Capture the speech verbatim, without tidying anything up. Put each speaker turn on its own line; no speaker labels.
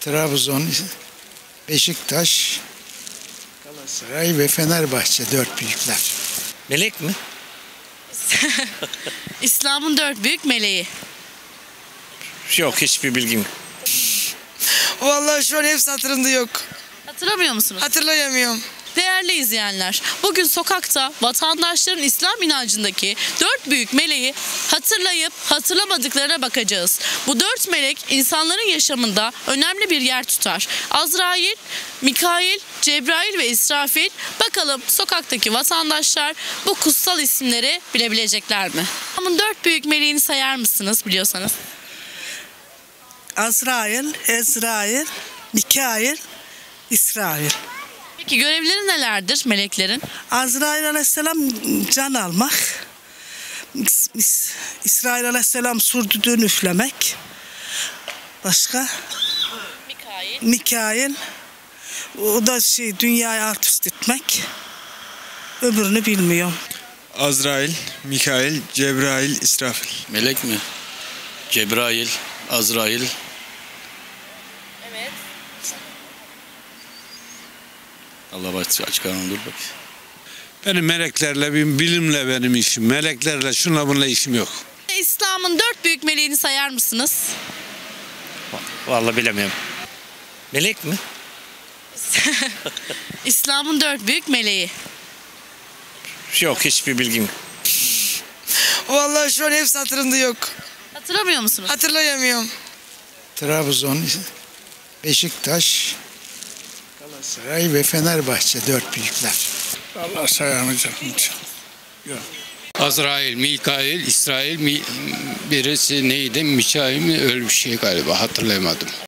Trabzon, Beşiktaş, Galatasaray ve Fenerbahçe dört büyükler.
Melek mi?
İslam'ın dört büyük meleği.
Yok, hiçbir bilgim yok.
Vallahi şu an hepsi hatırımda yok.
Hatırlamıyor musunuz?
Hatırlayamıyorum.
Değerli izleyenler, bugün sokakta vatandaşların İslam inancındaki dört büyük meleği hatırlayıp hatırlamadıklarına bakacağız. Bu dört melek insanların yaşamında önemli bir yer tutar. Azrail, Mikail, Cebrail ve İsrafil. Bakalım sokaktaki vatandaşlar bu kutsal isimleri bilebilecekler mi? Ama dört büyük meleğini sayar mısınız biliyorsanız?
Azrail, Ezrail, Mikail, İsrail.
Peki görevleri nelerdir meleklerin?
Azrail aleyhisselam can almak. İs- İs- İsrail aleyhisselam sur düdüğünü üflemek. Başka?
Mikail.
Mikail. O da şey dünyayı alt üst etmek. Öbürünü bilmiyorum.
Azrail, Mikail, Cebrail, İsrafil.
Melek mi? Cebrail, Azrail.
Evet.
Allah bak açık arın dur bak.
Benim meleklerle, benim bilimle benim işim. Meleklerle, şunla bununla işim yok.
İslam'ın dört büyük meleğini sayar mısınız?
Vallahi bilemiyorum. Melek mi?
İslam'ın dört büyük meleği.
Yok, hiçbir bilgim yok.
Vallahi şu an hepsi hatırımda yok.
Hatırlamıyor musunuz?
Hatırlayamıyorum.
Trabzon, Beşiktaş, Galatasaray ve Fenerbahçe dört büyükler.
Allah sayamayacağım.
Azrail, Mikail, İsrail, mi, birisi neydi? Mikail mi? Öyle bir şey galiba hatırlayamadım.